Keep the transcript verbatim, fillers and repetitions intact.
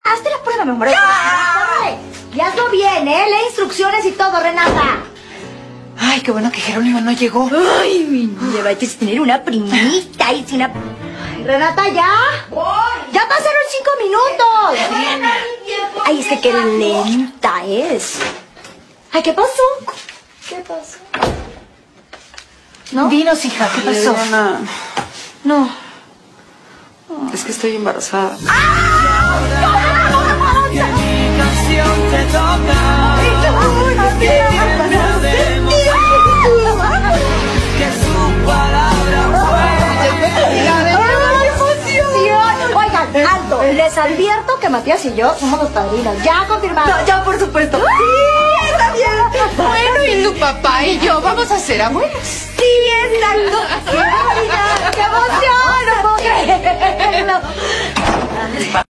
Hazte la prueba, mi amor. Y hazlo bien, ¿eh? Lee instrucciones y todo, Renata. Ay, qué bueno que Jerónimo no llegó. Ay, mi niña, vais a tener una primita y sin una... Ay, Renata, ¿ya? Voy. Ya pasaron cinco minutos. Ay, es que qué lenta es. Ay, ¿qué pasó? ¿Qué pasó? ¿No? Dinos, hija, ¿qué pasó? Diana, No. es que estoy embarazada. Que mi canción te toca. Que su palabra Oigan, alto. Les advierto que Matías y yo somos los padrinos. Ya confirmado. No, ya, por supuesto. Sí, está bien. Bueno, y tu papá y yo vamos a ser abuelos. Sí, exacto. ¡Qué emoción! No puedo creerlo.